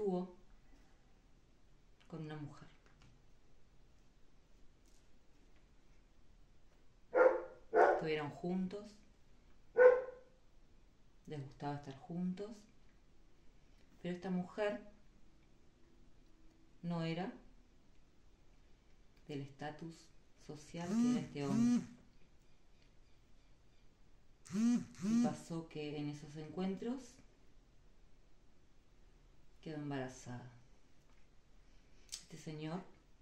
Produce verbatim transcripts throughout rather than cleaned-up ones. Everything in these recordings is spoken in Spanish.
tuvo con una mujer. Estuvieron juntos, les gustaba estar juntos, pero esta mujer no era del estatus social que era este hombre. Y pasó que en esos encuentros quedó embarazada. Este señor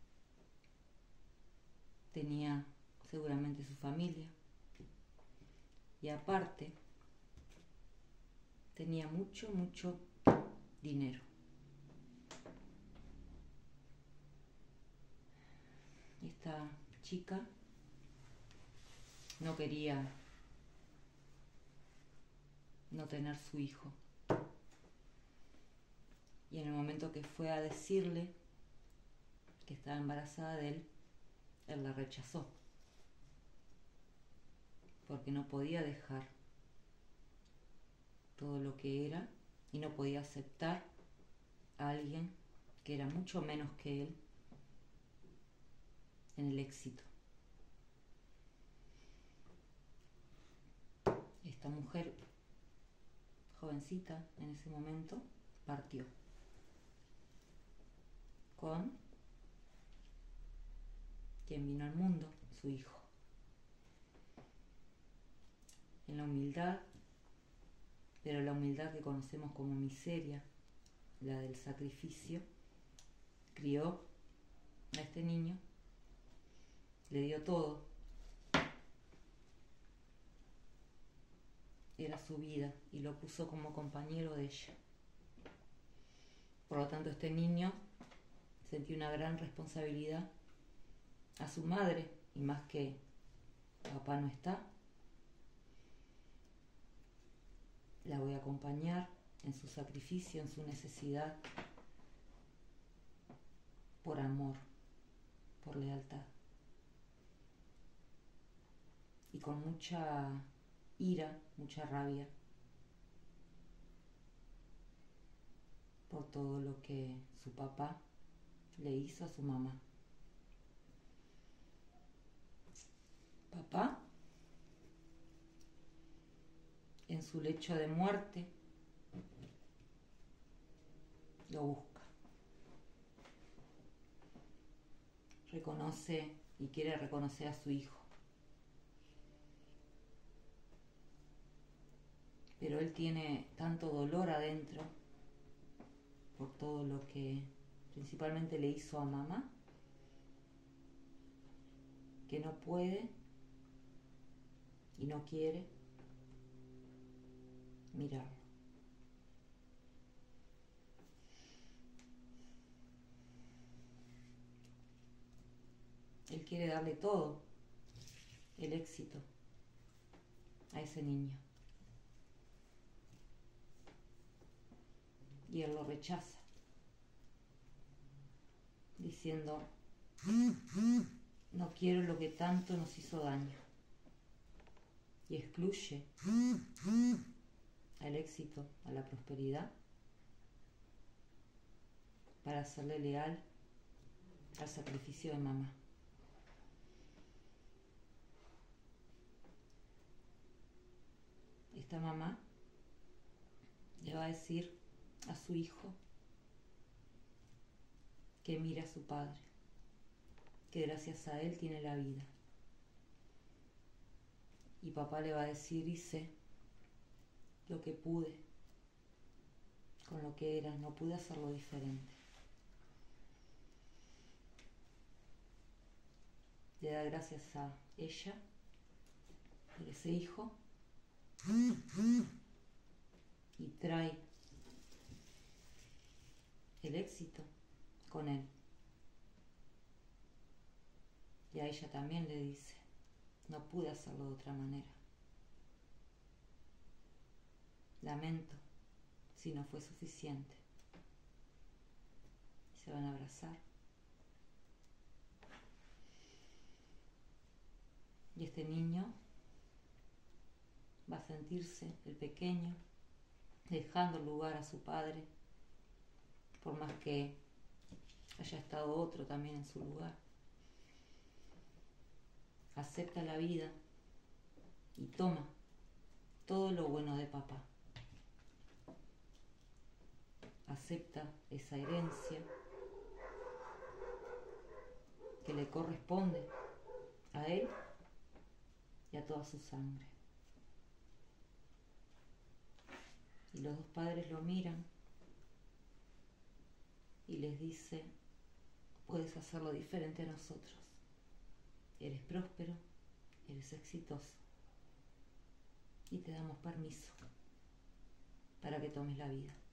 tenía seguramente su familia y aparte tenía mucho, mucho dinero. Esta chica no quería no tener su hijo. Y en el momento que fue a decirle que estaba embarazada de él, él la rechazó. Porque no podía dejar todo lo que era y no podía aceptar a alguien que era mucho menos que él en el éxito. Esta mujer, jovencita en ese momento, partió con quien vino al mundo, su hijo. En la humildad, pero la humildad que conocemos como miseria, la del sacrificio, crió a este niño, le dio todo, era su vida y lo puso como compañero de ella. Por lo tanto, este niño sentía una gran responsabilidad a su madre, y más que papá no está, la voy a acompañar en su sacrificio, en su necesidad, por amor, por lealtad. Y con mucha ira, mucha rabia, por todo lo que su papá le hizo a su mamá. Papá, en su lecho de muerte, lo busca. Reconoce y quiere reconocer a su hijo. Pero él tiene tanto dolor adentro por todo lo que principalmente le hizo a mamá, que no puede y no quiere mirarlo. Él quiere darle todo el éxito a ese niño. Y él lo rechaza, diciendo, no quiero lo que tanto nos hizo daño. Y excluye al éxito, a la prosperidad, para serle leal al sacrificio de mamá. Esta mamá le va a decir a su hijo que mire a su padre, que gracias a él tiene la vida. Y papá le va a decir, hice lo que pude con lo que era, no pude hacerlo diferente. Le da gracias a ella por ese hijo y trae el éxito con él. Y a ella también le dice, no pude hacerlo de otra manera. Lamento si no fue suficiente. Se van a abrazar. Y este niño va a sentirse el pequeño, dejando lugar a su padre, por más que haya estado otro también en su lugar. Acepta la vida y toma todo lo bueno de papá. Acepta esa herencia que le corresponde a él y a toda su sangre. Y los dos padres lo miran y les dice: puedes hacerlo diferente a nosotros. Eres próspero, eres exitoso y te damos permiso para que tomes la vida.